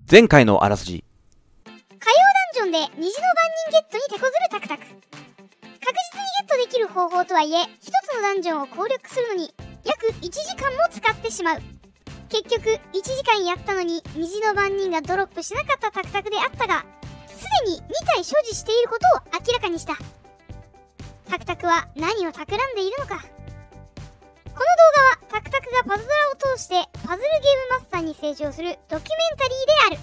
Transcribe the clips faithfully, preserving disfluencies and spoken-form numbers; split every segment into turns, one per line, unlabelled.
前回のあらすじ。
火曜ダンジョンで虹の番人ゲットに手こずるタクタク。確実にゲットできる方法とはいえ、一つのダンジョンを攻略するのに約いちじかんも使ってしまう。結局いちじかんやったのに虹の番人がドロップしなかったタクタクであったが、すでににたい所持していることを明らかにした。タクタクは何を企んでいるのか。この動画はタクタクがパズドラを通してパズルゲームマスターに成長するドキュメンタリーで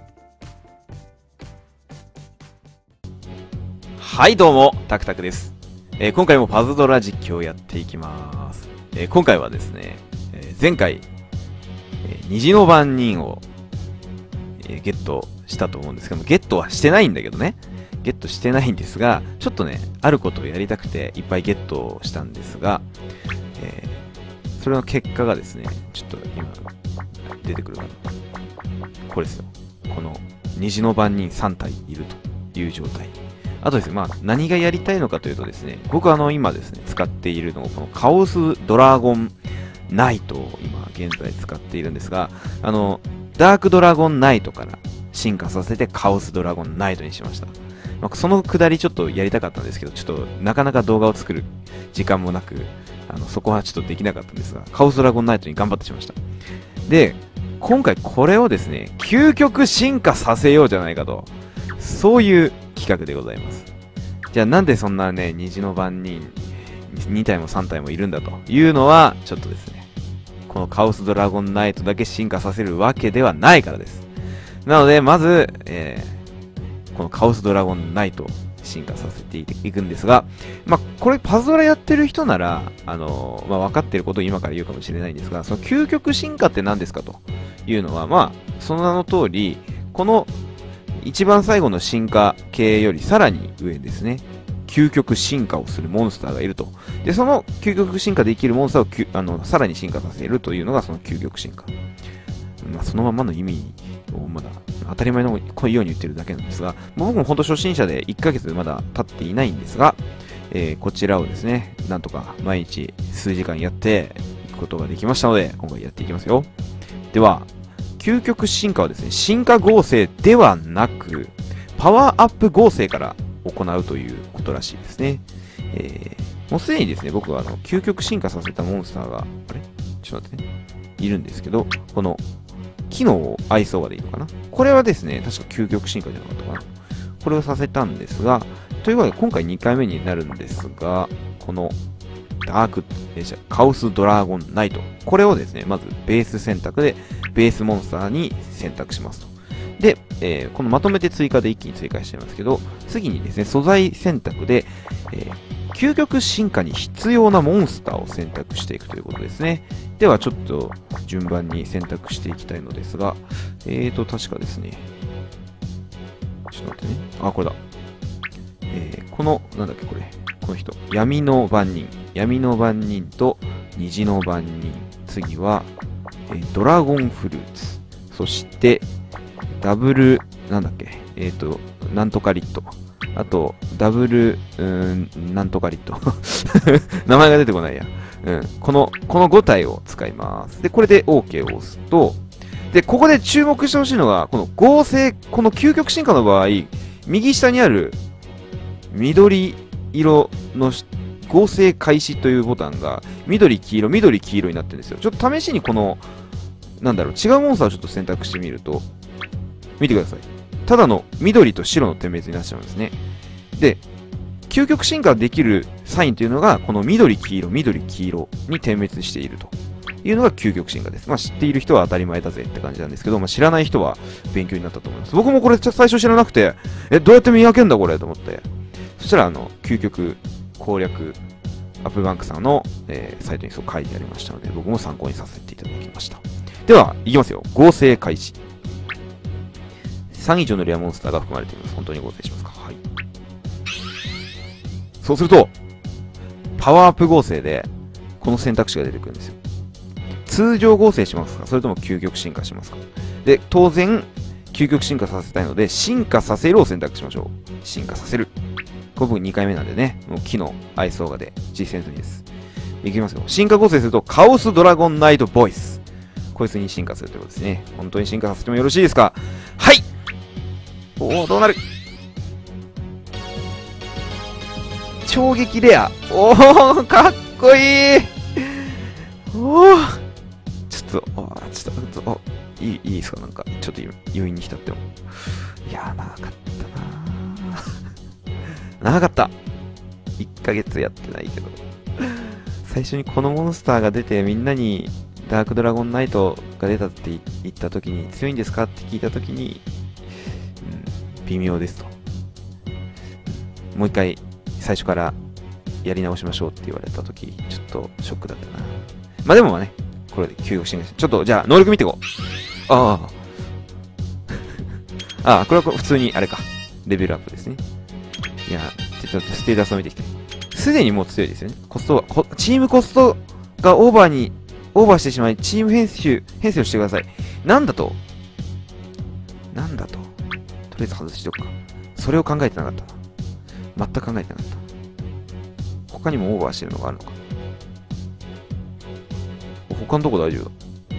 ある。
はい、どうもタクタクです。えー、今回もパズドラ実況をやっていきます。えー、今回はですね、えー、前回、えー、虹の番人を、えー、ゲットしたと思うんですけども、ゲットはしてないんだけどね。ゲットしてないんですが、ちょっとね、あることをやりたくていっぱいゲットしたんですが、えーそれの結果がですね、ちょっと今出てくるかな。これですよ。この虹の番人さんたいいるという状態。あとですね、まあ何がやりたいのかというとですね、僕はあの今ですね、使っているのがこのカオスドラゴンナイトを今現在使っているんですが、あの、ダークドラゴンナイトから進化させてカオスドラゴンナイトにしました。まあ、そのくだりちょっとやりたかったんですけど、ちょっとなかなか動画を作る時間もなく、あのそこはちょっとできなかったんですが、カオスドラゴンナイトに頑張ってしまいました。で、今回これをですね、究極進化させようじゃないかと、そういう企画でございます。じゃあなんでそんなね、虹の番人にたいもさんたいもいるんだというのは、ちょっとですね、このカオスドラゴンナイトだけ進化させるわけではないからです。なので、まず、えー、このカオスドラゴンナイト、進化させていくんですが、まあ、これパズドラやってる人なら、あのー、まあ、分かってることを今から言うかもしれないんですが、その究極進化って何ですかというのは、まあ、その名の通り、この一番最後の進化系よりさらに上ですね、究極進化をするモンスターがいると。で、その究極進化できるモンスターをあのさらに進化させるというのがその究極進化。まあ、そのままの意味をまだ当たり前のように言ってるだけなんですが、僕も本当初心者でいっかげつまだ経っていないんですが、えー、こちらをですね、なんとか毎日数時間やっていくことができましたので、今回やっていきますよ。では、究極進化はですね、進化合成ではなく、パワーアップ合成から行うということらしいですね。えー、もうすでにですね、僕はあの究極進化させたモンスターが、あれちょっと待ってね、いるんですけど、この機能を愛想がでいいのかな。これはですね、確か究極進化じゃなかったかな。これをさせたんですが、というわけで今回にかいめになるんですが、このダーク、えー、カオスドラゴンナイト。これをですね、まずベース選択で、ベースモンスターに選択しますと。で、えー、このまとめて追加で一気に追加してますけど、次にですね、素材選択で、えー、究極進化に必要なモンスターを選択していくということですね。ではちょっと順番に選択していきたいのですが、えーと、確かですね、ちょっと待ってね。あ、これだ。えー、この、なんだっけこれ。この人。闇の番人。闇の番人と虹の番人。次は、えー、ドラゴンフルーツ。そして、ダブル、なんだっけえーと、なんとかリット。あと、ダブル、うーん、なんとかリット。名前が出てこないや。うん。この、このごたいを使います。で、これで OK を押すと、で、ここで注目してほしいのが、この合成、この究極進化の場合、右下にある緑色の合成開始というボタンが、緑、黄色、緑、黄色になってるんですよ。ちょっと試しにこの、なんだろう、違うモンスターをちょっと選択してみると、見てください。ただの緑と白の点滅になっちゃうんですね。で、究極進化できるサインというのが、この緑、黄色、緑、黄色に点滅しているというのが究極進化です。まあ知っている人は当たり前だぜって感じなんですけど、まあ知らない人は勉強になったと思います。僕もこれ最初知らなくて、え、どうやって見分けんだこれと思って。そしたら、あの、究極攻略アップバンクさんの、えー、サイトにそう書いてありましたので、僕も参考にさせていただきました。では、いきますよ。合成開始。さん以上のレアモンスターが含まれています。本当に合成しますか。はい。そうすると、パワーアップ合成で、この選択肢が出てくるんですよ。通常合成しますか、それとも究極進化しますか。で、当然、究極進化させたいので、進化させるを選択しましょう。進化させる。これ僕にかいめなんでね、もう木の愛想がで実践済みです。いきますよ。進化合成すると、カオスドラゴンナイトボイス。 こいつに進化するということですね。本当に進化させてもよろしいですか？はい。おお、どうなる？衝撃レア。おお、かっこいい。おお。ちょっと、あちょっと、あ、いい、いいですか？なんか、ちょっと余韻に浸っても。いやー、長かったなー。長かった。いっかげつやってないけど。最初にこのモンスターが出て、みんなにダークドラゴンナイトが出たって言った時に、強いんですかって聞いた時に、うん、微妙ですと。もう一回、最初からやり直しましょうって言われた時、ちょっとショックだったな。まあでもね、これで究極進化して、ちょっとじゃあ能力見ていこう。ああ。ああ、これは普通にあれか。レベルアップですね。いや、ちょっとステータスを見てきて。すでにもう強いですよね。コストは、チームコストがオーバーに、オーバーしてしまい、チーム編集、編成をしてください。なんだとなんだととりあえず外しておくか。それを考えてなかったな。全く考えてなかった。他にもオーバーしてるのがあるのか。他のとこ大丈夫だ。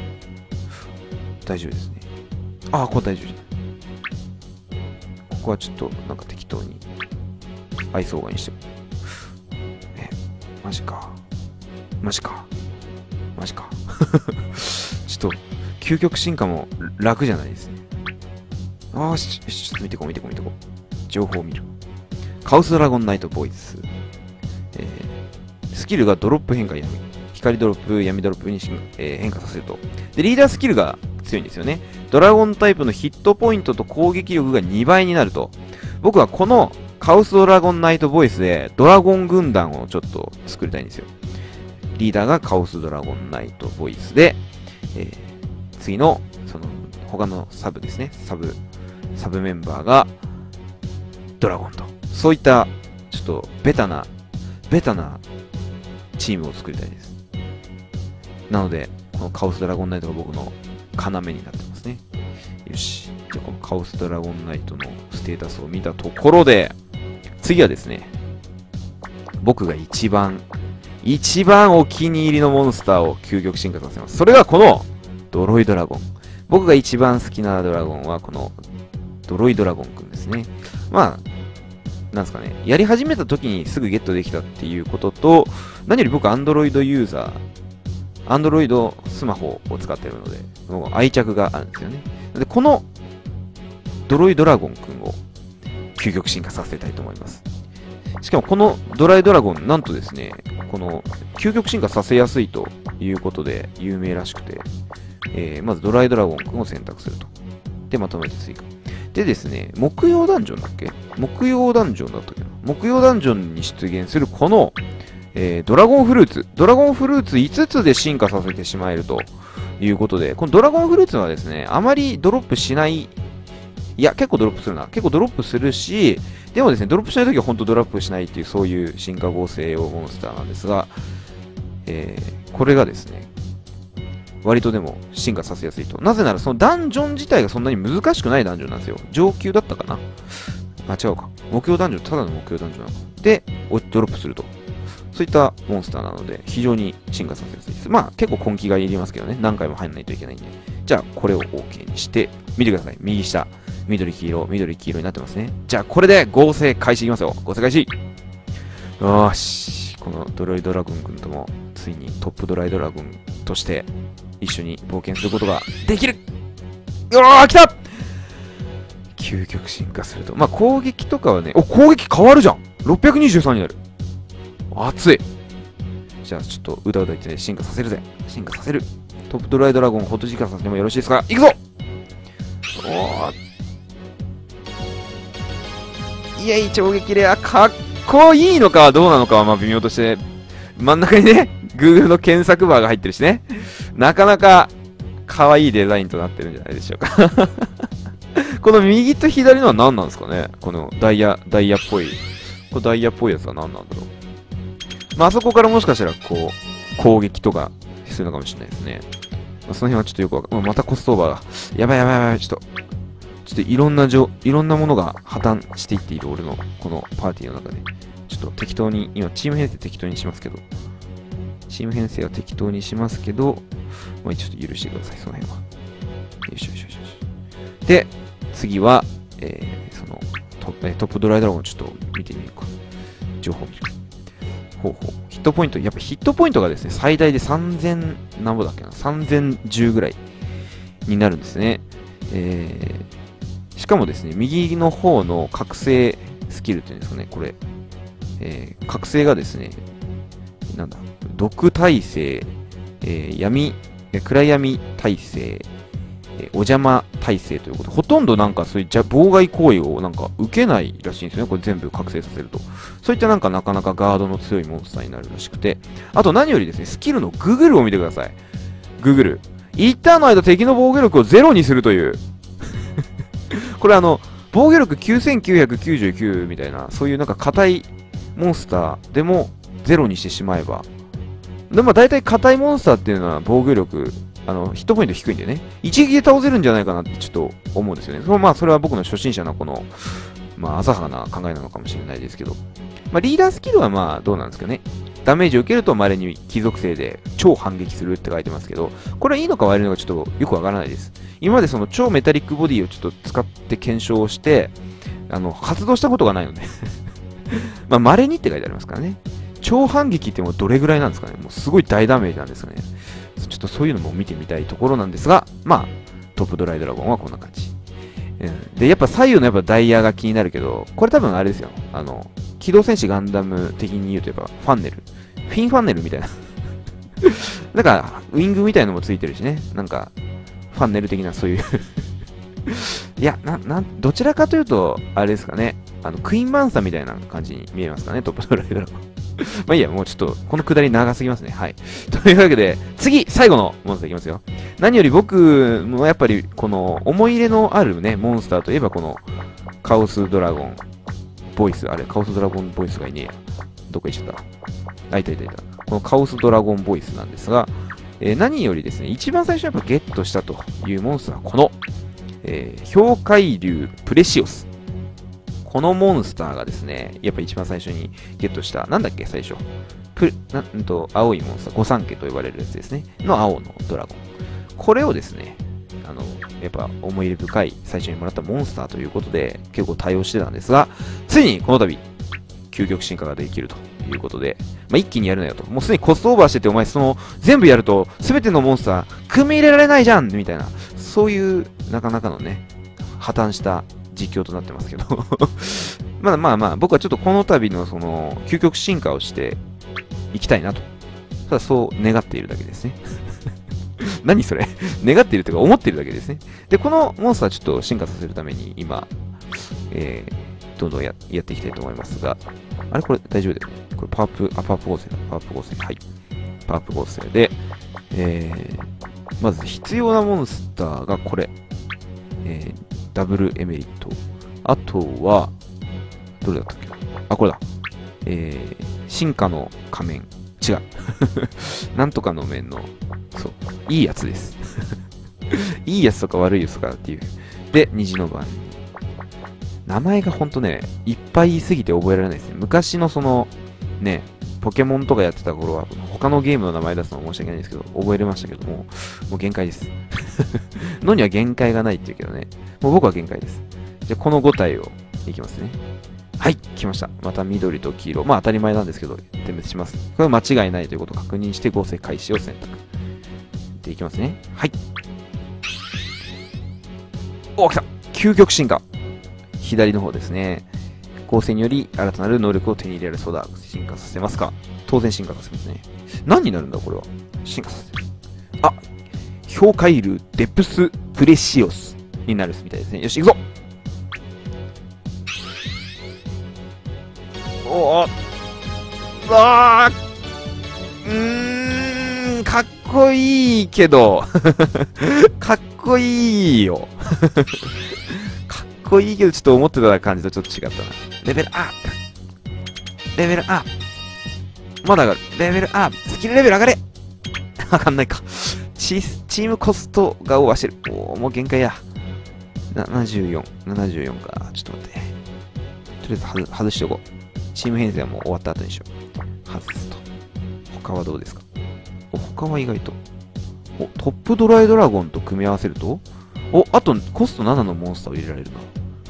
大丈夫ですね。ああ、ここ大丈夫じゃない。ここはちょっと、なんか適当に、愛想がにしても。え、マジか。マジか。マジか。ちょっと、究極進化も楽じゃないですね。ああ、ちょっと見てこう見てこう見てこう。情報を見る。カオスドラゴンナイトボイス。えー、スキルがドロップ変化闇。光ドロップ、闇ドロップに、えー、変化させると。で、リーダースキルが強いんですよね。ドラゴンタイプのヒットポイントと攻撃力がにばいになると。僕はこのカオスドラゴンナイトボイスでドラゴン軍団をちょっと作りたいんですよ。リーダーがカオスドラゴンナイトボイスで、えー、次の、その、他のサブですね。サブ、サブメンバーがドラゴンと。そういった、ちょっと、ベタな、ベタなチームを作りたいです。なので、このカオスドラゴンナイトが僕の要になってますね。よし。じゃあこのカオスドラゴンナイトのステータスを見たところで、次はですね、僕が一番、一番お気に入りのモンスターを究極進化させます。それがこの、ドロイドラゴン。僕が一番好きなドラゴンはこの、ドロイドラゴンくんですね。まあ、なんですかね、やり始めた時にすぐゲットできたっていうことと、何より僕アンドロイドユーザー、アンドロイドスマホを使っているので、もう愛着があるんですよね。で、このドロイドラゴンくんを究極進化させたいと思います。しかもこのドライドラゴン、なんとですね、この究極進化させやすいということで有名らしくて、えー、まずドライドラゴンくんを選択すると。で、まとめて追加。でですね、木曜ダンジョンだっけ？木曜ダンジョンだったっけな。木曜ダンジョンに出現するこの、えー、ドラゴンフルーツ。ドラゴンフルーツいつつで進化させてしまえるということで、このドラゴンフルーツはですね、あまりドロップしない、いや、結構ドロップするな。結構ドロップするし、でもですね、ドロップしないときは本当ドロップしないっていう、そういう進化合成用モンスターなんですが、えー、これがですね、割とでも進化させやすいと。なぜならそのダンジョン自体がそんなに難しくないダンジョンなんですよ。上級だったかなあ、違うか。目標ダンジョン、ただの目標ダンジョンなのか。で、ドロップすると。そういったモンスターなので、非常に進化させやすいです。まあ、結構根気がいりますけどね。何回も入んないといけないんで。じゃあ、これを OK にして、見てください。右下。緑、黄色、緑、黄色になってますね。じゃあ、これで合成開始いきますよ。合成開始。よーし。このドロイドラゴン君とも、ついにトップドライドラゴンとして、一緒に冒険することができる。よー、来た究極進化すると。まあ、攻撃とかはね、お、攻撃変わるじゃん !ろっぴゃくにじゅうさん になる。熱い。じゃあ、ちょっと、うだうだ言って進化させるぜ。進化させる。トップドライドラゴンをホット進化させてもよろしいですか？いくぞおー。イエイ、超激レア。かっこいいのかどうなのかは、まあ、微妙として、真ん中にね、Google の検索バーが入ってるしね。なかなか可愛いデザインとなってるんじゃないでしょうか。この右と左のは何なんですかね？このダイヤ、ダイヤっぽい。これダイヤっぽいやつは何なんだろう。まあ、あそこからもしかしたら、こう、攻撃とかするのかもしれないですね。まあ、その辺はちょっとよくわかんない。またコストオーバーが。やばいやばいやばい。ちょっと、ちょっといろんなじょ、いろんなものが破綻していっている俺のこのパーティーの中で。ちょっと適当に、今チーム編成適当にしますけど。 チーム編成は適当にしますけど、まあ、ちょっと許してください、その辺は。よしよしよしよし。で、次は、えー、そのト、えー、トップドライドラゴンちょっと見てみるか。情報見る。ほうほう。ヒットポイント、やっぱヒットポイントがですね、最大でさんぜん、なんぼだっけな、さんぜんじゅうぐらいになるんですね。えー、しかもですね、右の方の覚醒スキルっていうんですかね、これ。えー、覚醒がですね、なんだ、毒耐性、えー、闇、えー、暗闇耐性、えー、お邪魔耐性ということで、ほとんどなんかそういうじゃ妨害行為をなんか受けないらしいんですよね、これ全部覚醒させると。そういったなんかなかなかガードの強いモンスターになるらしくて、あと何よりですね、スキルのググルを見てください。ググル。一ターンの間敵の防御力をゼロにするという。これあの、防御力きゅうせんきゅうひゃくきゅうじゅうきゅうみたいな、そういうなんか硬いモンスターでもゼロにしてしまえば。でも大体硬いモンスターっていうのは防御力、あの、ヒットポイント低いんでね、一撃で倒せるんじゃないかなってちょっと思うんですよね。そのまあ、それは僕の初心者のこの、まあ、浅はかな考えなのかもしれないですけど。まあ、リーダースキルはまあ、どうなんですかね。ダメージを受けると稀に貴族性で超反撃するって書いてますけど、これはいいのか悪いのかちょっとよくわからないです。今までその超メタリックボディをちょっと使って検証して、あの、発動したことがないので。まあ、稀にって書いてありますからね。超反撃ってもうどれぐらいなんですかね。もうすごい大ダメージなんですかね。ちょっとそういうのも見てみたいところなんですが、まあ、トップドライドラゴンはこんな感じ。うん、で、やっぱ左右のやっぱダイヤが気になるけど、これ多分あれですよ。あの、機動戦士ガンダム的に言うとやっぱファンネル。フィンファンネルみたいな。なんか、ウィングみたいのもついてるしね。なんか、ファンネル的なそういういや、な、なん、どちらかというと、あれですかね。あの、クイーンマンサーみたいな感じに見えますかね、トップドライドラゴン。まあいいや、もうちょっと、このくだり長すぎますね。はい。というわけで、次、最後のモンスターいきますよ。何より僕もやっぱり、この、思い入れのあるね、モンスターといえば、この、カオスドラゴン、ボイス、あれ、カオスドラゴンボイスがいねえや。どこ行っちゃったあ、いたいたいた。このカオスドラゴンボイスなんですが、えー、何よりですね、一番最初やっぱゲットしたというモンスターは、この、えー、氷海竜プレシオス。このモンスターがですね、やっぱ一番最初にゲットした、なんだっけ、最初。プなんと、青いモンスター、御三家と呼ばれるやつですね。の青のドラゴン。これをですね、あの、やっぱ思い入れ深い最初にもらったモンスターということで、結構対応してたんですが、ついにこの度、究極進化ができるということで、まあ、一気にやるなよと。もうすでにコストオーバーしてて、お前その、全部やると、すべてのモンスター、組み入れられないじゃんみたいな、そういう、なかなかのね、破綻した実況となってますけどまあまあまあ、僕はちょっとこの度のその、究極進化をしていきたいなと。ただそう願っているだけですね。何それ願っているというか思っているだけですね。で、このモンスターちょっと進化させるために今、えー、どんどん や, やっていきたいと思いますが、あれこれ大丈夫だよね。これパワープ、あ、パワープ合成だ。パワープ合成。はい。パワープ合成で、えー、まず必要なモンスターがこれ。えー、ダブルエメリット。あとは、どれだったっけあ、これだ。えー、進化の仮面。違う。なんとかの面の、そう、いいやつです。いいやつとか悪いやつとかっていう。で、虹の番に。名前がほんとね、いっぱい言いすぎて覚えられないですね。昔のその、ね、ポケモンとかやってた頃は、他のゲームの名前出すのは申し訳ないんですけど、覚えれましたけども、もう限界です。のには限界がないっていうけどね、もう僕は限界です。じゃあ、このご体をいきますね。はい、来ました。また緑と黄色。まあ当たり前なんですけど、点滅します。これは間違いないということを確認して合成開始を選択。でいきますね。はい。おー、来た！究極進化。左の方ですね。合成により新たなる能力を手に入れられそうだ。進化させますか。当然進化させますね。何になるんだこれは。進化させる。あ、氷海竜デプスプレシオスになるみたいですね。よし、行くぞ。おー、あー、うーん、かっこいいけど、かっこいいよ。かっこいいけど、ちょっと思ってた感じとちょっと違ったな。レベルアップ。レベルアップ。まだ上がる。レベルアップ。スキルレベル上がれ。上がんないか。チ, チームコストがオーバーしてる。おー、もう限界や。ななじゅうよん。ななじゅうよんか。ちょっと待って。とりあえず外、外しておこう。チーム編成はもう終わった後にしよう。外すと。他はどうですか？ お、他は意外と。お、トップドライドラゴンと組み合わせると、お、あとコストななのモンスターを入れられるな。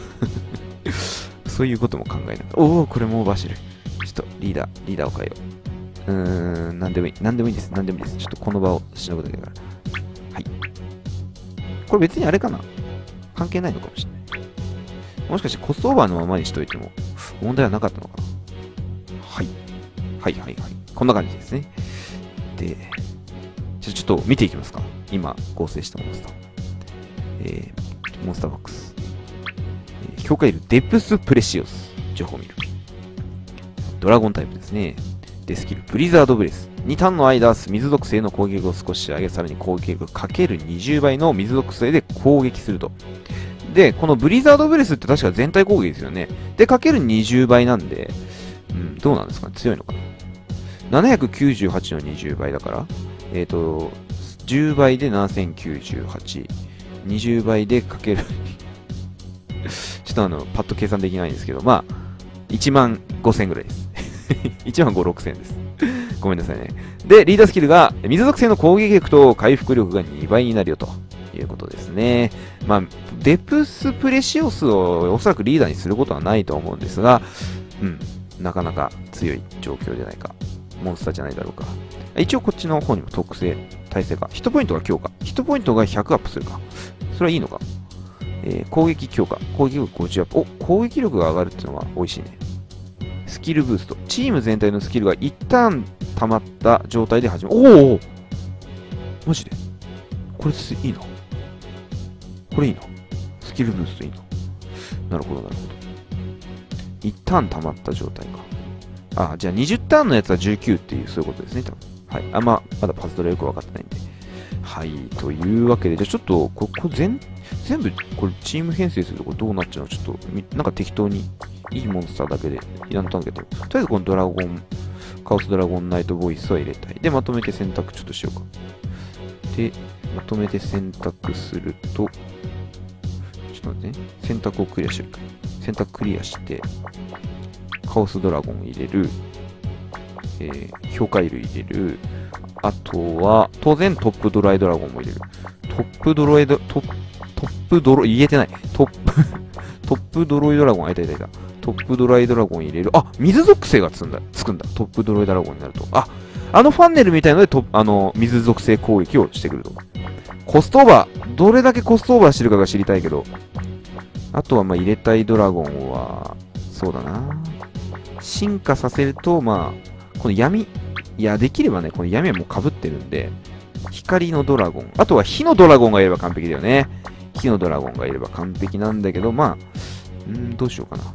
そういうことも考えないと。おお、これもオーバーしてる。ちょっとリーダー、リーダーを変えよう。うーん、なんでもいい。なんでもいいです。なんでもいいです。ちょっとこの場をしのぐだけだから。はい。これ別にあれかな、関係ないのかもしれない。もしかしてコストオーバーのままにしといても問題はなかったのかな。はい。はいはいはい。こんな感じですね。で、じゃあちょっと見ていきますか。今合成したモンスター。えー、モンスターボックス。えー、評価いるデプスプレシオス。情報を見る。ドラゴンタイプですね。で、スキル、ブリザードブレス。にターンの間、水属性の攻撃力を少し上げ、さらに攻撃力かけるにじゅうばいの水属性で攻撃すると。で、このブリザードブレスって確か全体攻撃ですよね。で、かけるにじゅうばいなんで、うん、どうなんですかね、強いのかな。ななひゃくきゅうじゅうはちのにじゅうばいだから、えっと、じゅうばいでななせんきゅうじゅうはち、にじゅうばいでかける、ちょっとあの、パッと計算できないんですけど、まあ、いちまんごせんぐらいです。いちまんごせんろくせんです。ごめんなさいね。で、リーダースキルが、水属性の攻撃力と回復力がにばいになるよということですね。まあ、デプスプレシオスをおそらくリーダーにすることはないと思うんですが、うん、なかなか強い状況じゃないか。モンスターじゃないだろうか。一応こっちの方にも特性、耐性か。ヒットポイントが強化。ヒットポイントがひゃくアップするか。それはいいのか。えー、攻撃強化。攻撃力ごじゅうアップ。お、攻撃力が上がるっていうのは美味しいね。スキルブースト。チーム全体のスキルが一旦溜まった状態で始める。おおマジでこれいいな。これいいな。スキルブーストいいな。なるほど、なるほど。一旦溜まった状態か。あ、じゃあにじゅうターンのやつはじゅうきゅうっていう、そういうことですね、多分。はい。あんま、まだパズドラよくわかってないんで。はい。というわけで、じゃあちょっと、ここ全、全部、これチーム編成するとこれどうなっちゃうのちょっと、なんか適当に、いいモンスターだけでやったんだけど、とりあえずこのドラゴン、カオスドラゴンナイトボイスは入れたい。で、まとめて選択ちょっとしようか。で、まとめて選択すると、ちょっと待ってね。選択をクリアしてるか。選択クリアして、カオスドラゴン入れる。えー、評価類入れる。あとは、当然トップドライドラゴンも入れる。トップドロイド、トップ、トップドロ、言えてない。トップ、トップドロイドラゴン、あ、いたいたいた。トップドライドラゴン入れる。あ、水属性がつんだ、つくんだ。トップドライドラゴンになると。あ、あのファンネルみたいのでと、あの、水属性攻撃をしてくると。コストオーバー。どれだけコストオーバーしてるかが知りたいけど。あとは、ま、入れたいドラゴンは、そうだな。進化させると、まあ、この闇、いや、できればね、この闇はもう被ってるんで、光のドラゴン。あとは火のドラゴンがいれば完璧だよね。火のドラゴンがいれば完璧なんだけど、まあ、んー、どうしようかな。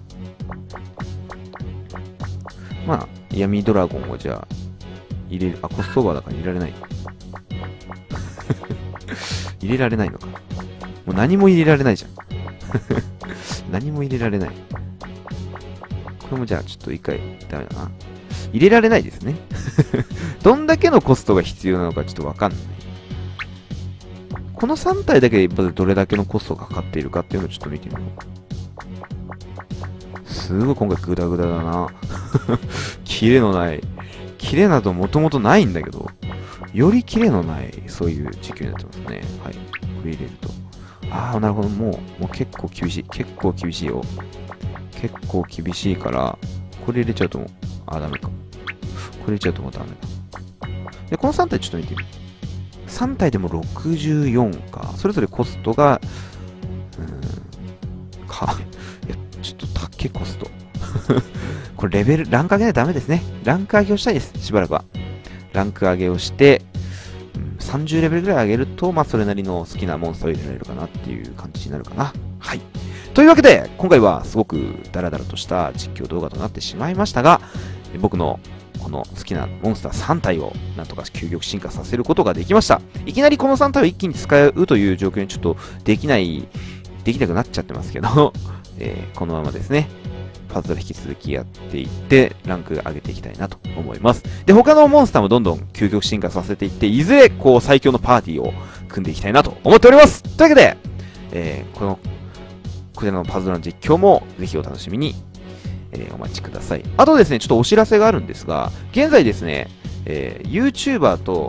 まあ、闇ドラゴンをじゃあ、入れる。あ、コストオーバーだから入れられない。入れられないのか。もう何も入れられないじゃん。何も入れられない。これもじゃあちょっと一回ダメだな。入れられないですね。どんだけのコストが必要なのかちょっとわかんない。このさん体だけでどれだけのコストがかかっているかっていうのをちょっと見てみよう。すごい今回グダグダだな。キレのない。キレなどもともとないんだけど、よりキレのない、そういう時給になってますね。はい。これ入れると。ああ、なるほど。もう、もう結構厳しい。結構厳しいよ。結構厳しいから、これ入れちゃうともう、あ、ダメか。これ入れちゃうともうダメだ。で、このさん体ちょっと見てみる。さん体でもろくじゅうよんか。それぞれコストが、うーん、か、いや、ちょっと高いコスト。これレベル、ランク上げないとダメですね。ランク上げをしたいです。しばらくは。ランク上げをして、うん、さんじゅうレベルぐらい上げると、まあ、それなりの好きなモンスターを入れられるかなっていう感じになるかな。はい。というわけで、今回はすごくダラダラとした実況動画となってしまいましたが、僕のこの好きなモンスターさん体をなんとか究極進化させることができました。いきなりこのさん体を一気に使うという状況にちょっとできない、できなくなっちゃってますけど、えー、このままですね、パズドラ引き続きやっていって、ランク上げていきたいなと思います。で、他のモンスターもどんどん究極進化させていって、いずれこう最強のパーティーを組んでいきたいなと思っております。というわけで、えー、この、こちらのパズドラの実況もぜひお楽しみに、えー、お待ちください。あとですね、ちょっとお知らせがあるんですが、現在ですね、えー、YouTuber と、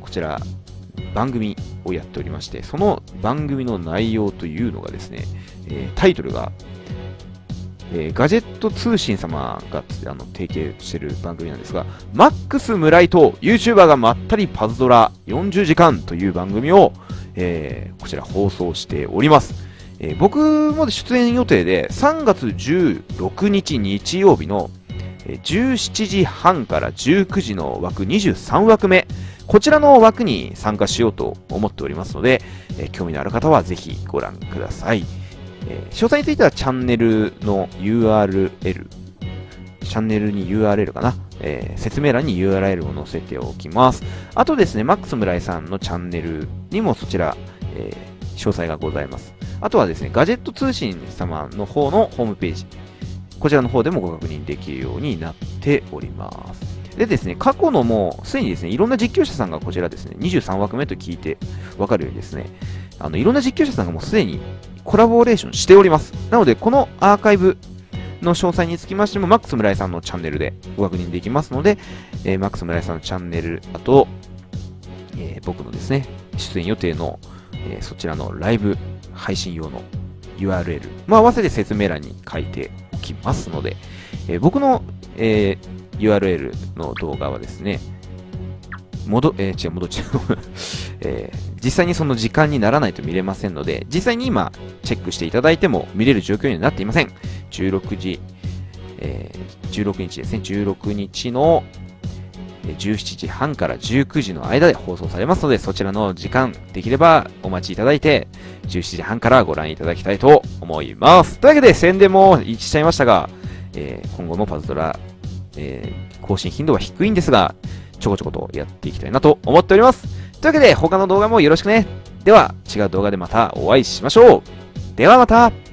こちら、番組をやっておりまして、その番組の内容というのがですね、えー、タイトルが、えー、ガジェット通信様があの提携している番組なんですが、マックス村井と YouTuber がまったりパズドラよんじゅうじかんという番組を、えー、こちら放送しております。えー、僕も出演予定でさんがつじゅうろくにち日曜日のじゅうしちじはんからじゅうくじの枠にじゅうさんわくめ、こちらの枠に参加しようと思っておりますので、えー、興味のある方はぜひご覧ください。えー、詳細についてはチャンネルの ユーアールエル、チャンネルに ユーアールエル かな、えー、説明欄に ユーアールエル を載せておきます。あとですね、マックス村井さんのチャンネルにもそちら、えー、詳細がございます。あとはですね、ガジェット通信様の方のホームページ、こちらの方でもご確認できるようになっております。でですね、過去のもうすでにですね、いろんな実況者さんがこちらですね、にじゅうさんわくめと聞いてわかるようにですね、あのいろんな実況者さんがもうすでにコラボレーションしております。なので、このアーカイブの詳細につきましても、マックス村井さんのチャンネルでご確認できますので、えー、マックス村井さんのチャンネル、あと、えー、僕のですね、出演予定の、えー、そちらのライブ配信用の ユーアールエル、まあ、合わせて説明欄に書いておきますので、えー、僕の、えー、ユーアールエル の動画はですね、戻、えー、違う、戻っちゃう、えー。実際にその時間にならないと見れませんので、実際に今、チェックしていただいても見れる状況にはなっていません。じゅうろくじ、えー、じゅうろくにちですね、じゅうろくにちのじゅうしちじはんからじゅうくじの間で放送されますので、そちらの時間、できればお待ちいただいて、じゅうしちじはんからご覧いただきたいと思います。というわけで、宣伝も一致しちゃいましたが、えー、今後もパズドラ、えー、更新頻度は低いんですが、ちょこちょことやっていきたいなと思っております。というわけで、他の動画もよろしくね。では、違う動画でまたお会いしましょう。ではまた。